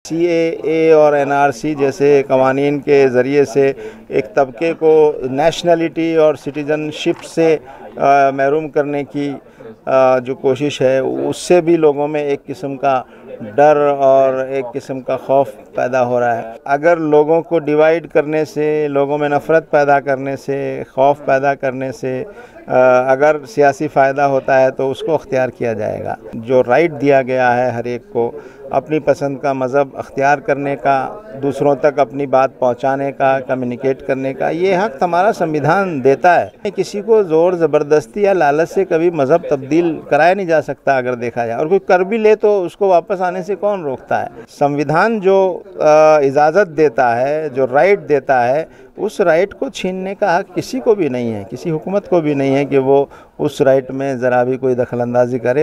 CAA और NRC जैसे कवानीन के ज़रिए से एक तबके को नेशनलिटी और सिटीज़नशिप से महरूम करने की जो कोशिश है, उससे भी लोगों में एक किस्म का डर और एक किस्म का खौफ पैदा हो रहा है। अगर लोगों को डिवाइड करने से, लोगों में नफ़रत पैदा करने से, खौफ पैदा करने से अगर सियासी फ़ायदा होता है तो उसको अख्तियार किया जाएगा। जो राइट दिया गया है हर एक को अपनी पसंद का मज़हब अख्तियार करने का, दूसरों तक अपनी बात पहुंचाने का, कम्युनिकेट करने का, ये हक़ हमारा संविधान देता है। किसी को ज़ोर ज़बरदस्ती या लालच से कभी मज़हब तब्दील कराया नहीं जा सकता अगर देखा जाए, और कोई कर भी ले तो उसको वापस आने से कौन रोकता है। संविधान जो इजाज़त देता है, जो राइट देता है, उस राइट को छीनने का हक़ किसी को भी नहीं है, किसी हुकूमत को भी नहीं है कि वो उस राइट में ज़रा भी कोई दखलंदाजी करे।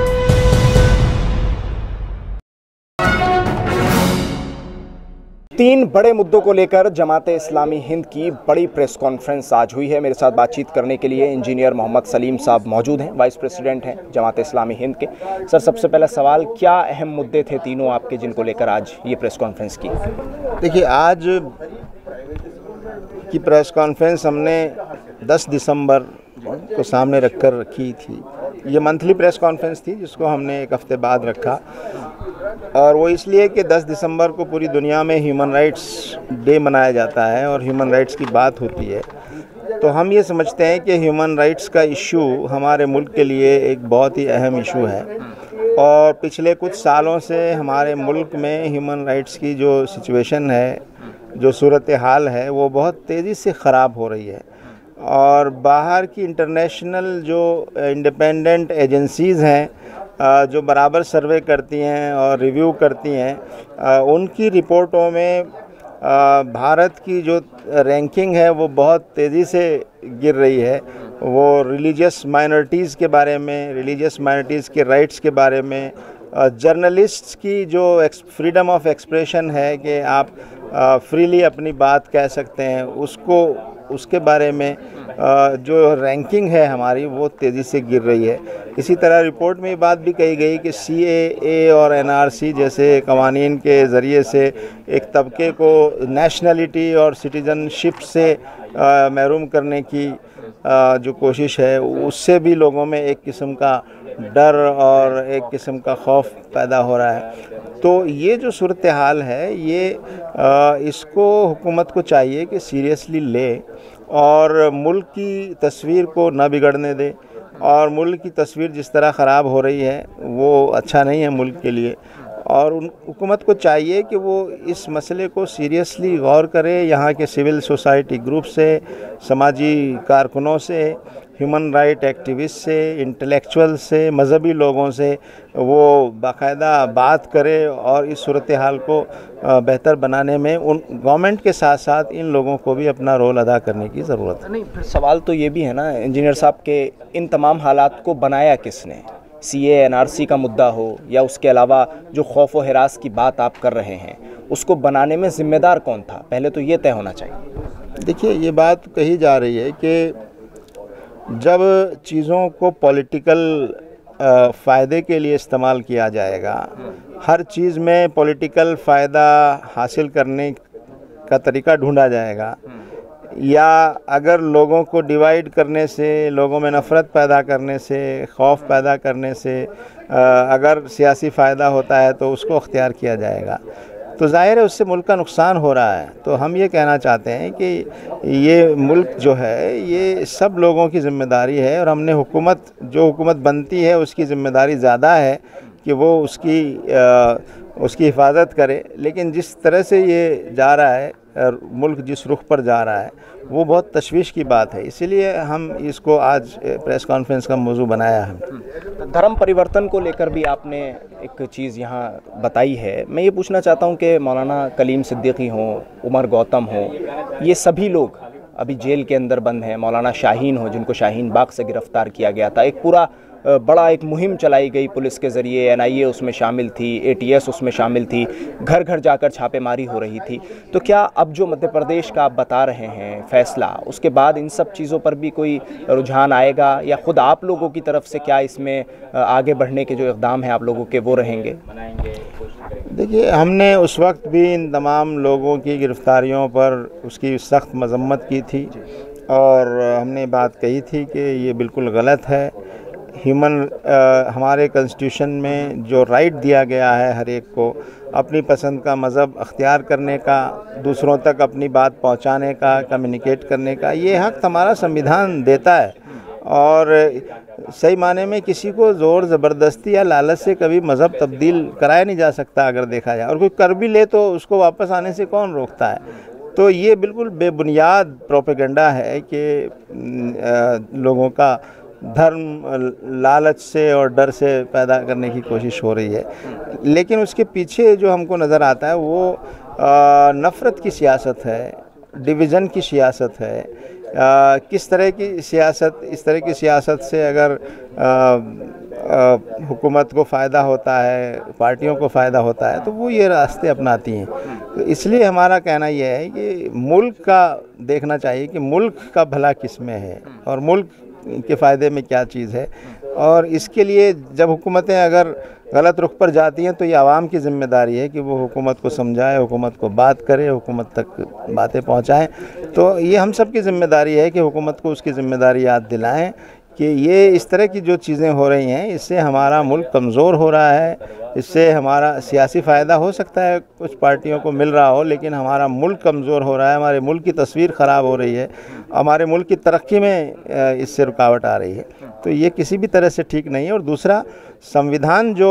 3 बड़े मुद्दों को लेकर जमात इस्लामी हिंद की बड़ी प्रेस कॉन्फ्रेंस आज हुई है। मेरे साथ बातचीत करने के लिए इंजीनियर मोहम्मद सलीम साहब मौजूद हैं, वाइस प्रेसिडेंट हैं जमात इस्लामी हिंद के। सर, सबसे पहला सवाल, क्या अहम मुद्दे थे तीनों आपके जिनको लेकर आज ये प्रेस कॉन्फ्रेंस की? देखिए, आज की प्रेस कॉन्फ्रेंस हमने 10 दिसंबर को सामने रखकर रखी थी। ये मंथली प्रेस कॉन्फ्रेंस थी जिसको हमने एक हफ़्ते बाद रखा, और वो इसलिए कि 10 दिसंबर को पूरी दुनिया में ह्यूमन राइट्स डे मनाया जाता है और ह्यूमन राइट्स की बात होती है। तो हम ये समझते हैं कि ह्यूमन राइट्स का इशू हमारे मुल्क के लिए एक बहुत ही अहम इशू है, और पिछले कुछ सालों से हमारे मुल्क में ह्यूमन राइट्स की जो सिचुएशन है, जो सूरत हाल है, वो बहुत तेज़ी से ख़राब हो रही है। और बाहर की इंटरनेशनल जो इंडिपेंडेंट एजेंसीज़ हैं जो बराबर सर्वे करती हैं और रिव्यू करती हैं, उनकी रिपोर्टों में भारत की जो रैंकिंग है वो बहुत तेज़ी से गिर रही है। वो रिलीजियस माइनॉरिटीज़ के बारे में, रिलीजियस माइनॉरिटीज़ के राइट्स के बारे में, जर्नलिस्ट्स की जो फ्रीडम ऑफ एक्सप्रेशन है कि आप फ्रीली अपनी बात कह सकते हैं, उसके बारे में जो रैंकिंग है हमारी वो तेज़ी से गिर रही है। इसी तरह रिपोर्ट में ये बात भी कही गई कि CAA और NRC जैसे कवानीन के ज़रिए से एक तबके को नेशनलिटी और सिटीज़नशिप से महरूम करने की जो कोशिश है, उससे भी लोगों में एक किस्म का डर और एक किस्म का खौफ पैदा हो रहा है। तो ये जो सूरत हाल है, ये इसको हुकूमत को चाहिए कि सीरियसली ले और मुल्क की तस्वीर को न बिगड़ने दे। और मुल्क की तस्वीर जिस तरह ख़राब हो रही है वो अच्छा नहीं है मुल्क के लिए, और हुकूमत को चाहिए कि वो इस मसले को सीरियसली गौर करे। यहाँ के सिविल सोसाइटी ग्रुप से, समाजी कारकुनों से, ह्यूमन राइट एक्टिविस्ट से, इंटेलेक्चुअल से, मजहबी लोगों से वो बाकायदा बात करे और इस सूरत हाल को बेहतर बनाने में उन गवर्नमेंट के साथ साथ इन लोगों को भी अपना रोल अदा करने की ज़रूरत है। नहीं, फिर सवाल तो ये भी है ना इंजीनियर साहब के इन तमाम हालात को बनाया किसने? CAA NRC का मुद्दा हो या उसके अलावा जो खौफ व हिरास की बात आप कर रहे हैं, उसको बनाने में ज़िम्मेदार कौन था? पहले तो ये तय होना चाहिए। देखिए, ये बात कही जा रही है कि जब चीज़ों को पॉलिटिकल फ़ायदे के लिए इस्तेमाल किया जाएगा, हर चीज़ में पॉलिटिकल फ़ायदा हासिल करने का तरीका ढूंढा जाएगा, या अगर लोगों को डिवाइड करने से, लोगों में नफ़रत पैदा करने से, खौफ पैदा करने से अगर सियासी फ़ायदा होता है तो उसको अख्तियार किया जाएगा, तो ज़ाहिर है उससे मुल्क का नुकसान हो रहा है। तो हम ये कहना चाहते हैं कि ये मुल्क जो है ये सब लोगों की ज़िम्मेदारी है, और हमने जो हुकूमत बनती है उसकी ज़िम्मेदारी ज़्यादा है कि वो उसकी हिफाजत करे। लेकिन जिस तरह से ये जा रहा है, मुल्क जिस रुख पर जा रहा है, वो बहुत तशवीश की बात है। इसीलिए हम इसको आज प्रेस कॉन्फ्रेंस का मौजू बनाया है। धर्म परिवर्तन को लेकर भी आपने एक चीज़ यहाँ बताई है। मैं ये पूछना चाहता हूँ कि मौलाना कलीम सिद्दीकी हों, उमर गौतम हों, ये सभी लोग अभी जेल के अंदर बंद हैं। मौलाना शाहीन हो, जिनको शाहीन बाग से गिरफ़्तार किया गया था। एक पूरा बड़ा एक मुहिम चलाई गई पुलिस के ज़रिए, NIA उसमें शामिल थी, ATS उसमें शामिल थी, घर घर जाकर छापेमारी हो रही थी। तो क्या अब जो मध्य प्रदेश का आप बता रहे हैं फैसला, उसके बाद इन सब चीज़ों पर भी कोई रुझान आएगा, या ख़ुद आप लोगों की तरफ से क्या इसमें आगे बढ़ने के जो इक़दाम हैं आप लोगों के वो रहेंगे? देखिए, हमने उस वक्त भी इन तमाम लोगों की गिरफ्तारियों पर उसकी सख्त मजम्मत की थी और हमने बात कही थी कि ये बिल्कुल गलत है। हमारे कॉन्स्टिट्यूशन में जो राइट दिया गया है हर एक को अपनी पसंद का मज़हब अख्तियार करने का, दूसरों तक अपनी बात पहुंचाने का, कम्युनिकेट करने का, ये हक़ हमारा संविधान देता है। और सही माने में किसी को ज़ोर ज़बरदस्ती या लालच से कभी मज़हब तब्दील कराया नहीं जा सकता अगर देखा जाए, और कोई कर भी ले तो उसको वापस आने से कौन रोकता है। तो ये बिल्कुल बेबुनियाद प्रोपेगेंडा है कि लोगों का धर्म लालच से और डर से पैदा करने की कोशिश हो रही है। लेकिन उसके पीछे जो हमको नज़र आता है वो नफ़रत की सियासत है, डिवीज़न की सियासत है। किस तरह की सियासत, इस तरह की सियासत से अगर हुकूमत को फ़ायदा होता है, पार्टियों को फ़ायदा होता है, तो वो ये रास्ते अपनाती हैं। तो इसलिए हमारा कहना यह है कि मुल्क का देखना चाहिए कि मुल्क का भला किस में है और मुल्क के फ़ायदे में क्या चीज़ है। और इसके लिए जब हुकूमतें अगर गलत रुख पर जाती हैं तो ये आवाम की ज़िम्मेदारी है कि वो हुकूमत को समझाए, हुकूमत को बात करे, हुकूमत तक बातें पहुंचाएं। तो ये हम सब की ज़िम्मेदारी है कि हुकूमत को उसकी ज़िम्मेदारी याद दिलाएं कि ये इस तरह की जो चीज़ें हो रही हैं इससे हमारा मुल्क कमज़ोर हो रहा है। इससे हमारा सियासी फ़ायदा हो सकता है, कुछ पार्टियों को मिल रहा हो, लेकिन हमारा मुल्क कमज़ोर हो रहा है, हमारे मुल्क की तस्वीर ख़राब हो रही है, हमारे मुल्क की तरक्की में इससे रुकावट आ रही है। तो ये किसी भी तरह से ठीक नहीं है। और दूसरा, संविधान जो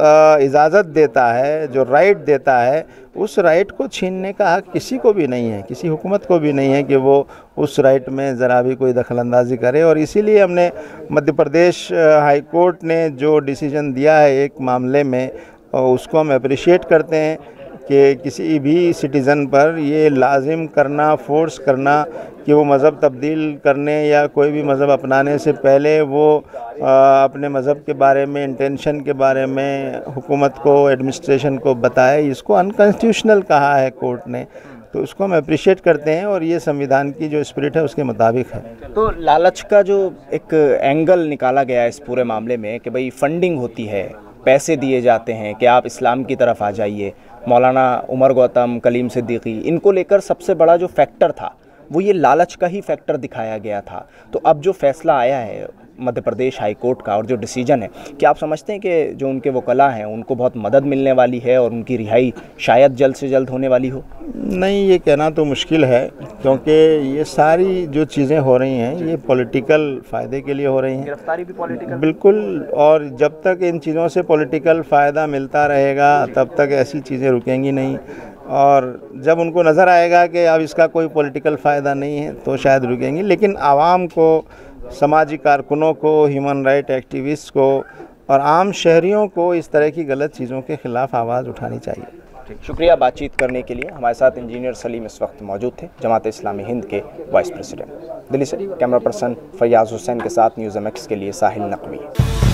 इजाज़त देता है, जो राइट देता है, उस राइट को छीनने का हक़ किसी को भी नहीं है, किसी हुकूमत को भी नहीं है कि वो उस राइट में ज़रा भी कोई दखलंदाजी करे। और इसीलिए हमने मध्य प्रदेश हाई कोर्ट ने जो डिसीजन दिया है एक मामले में, उसको हम अप्रिशिएट करते हैं कि किसी भी सिटीज़न पर ये लाजिम करना, फोर्स करना कि वो मज़हब तब्दील करने या कोई भी मज़हब अपनाने से पहले वो अपने मज़हब के बारे में, इंटेंशन के बारे में हुकूमत को, एडमिनिस्ट्रेशन को बताए, इसको अनकॉन्स्टिट्यूशनल कहा है कोर्ट ने। तो उसको हम अप्रिशिएट करते हैं और ये संविधान की जो स्पिरिट है उसके मुताबिक है। तो लालच का जो एक एंगल निकाला गया है इस पूरे मामले में कि भाई फंडिंग होती है, पैसे दिए जाते हैं कि आप इस्लाम की तरफ आ जाइए, मौलाना उमर गौतम, कलीम सिद्दीकी, इनको लेकर सबसे बड़ा जो फैक्टर था वो ये लालच का ही फैक्टर दिखाया गया था। तो अब जो फैसला आया है मध्य प्रदेश हाई कोर्ट का और जो डिसीजन है, क्या आप समझते हैं कि जो उनके वकला हैं उनको बहुत मदद मिलने वाली है और उनकी रिहाई शायद जल्द से जल्द होने वाली हो? नहीं, ये कहना तो मुश्किल है, क्योंकि ये सारी जो चीज़ें हो रही हैं ये पॉलिटिकल फ़ायदे के लिए हो रही हैं। गिरफ्तारी भी पॉलिटिकल? बिल्कुल। और जब तक इन चीज़ों से पॉलिटिकल फ़ायदा मिलता रहेगा तब तक ऐसी चीज़ें रुकेंगी नहीं। और जब उनको नज़र आएगा कि अब इसका कोई पॉलिटिकल फ़ायदा नहीं है तो शायद रुकेंगी। लेकिन आवाम को, समाजी कारकुनों को, ह्यूमन राइट एक्टिविस्ट को और आम शहरियों को इस तरह की गलत चीज़ों के ख़िलाफ़ आवाज़ उठानी चाहिए। ठीक, शुक्रिया बातचीत करने के लिए। हमारे साथ इंजीनियर सलीम इस वक्त मौजूद थे, जमात इस्लामी हिंद के वाइस प्रेसिडेंट। दिल्ली से कैमरा पर्सन फैयाज़ हुसैन के साथ न्यूज़ MX के लिए साहिल नकवी।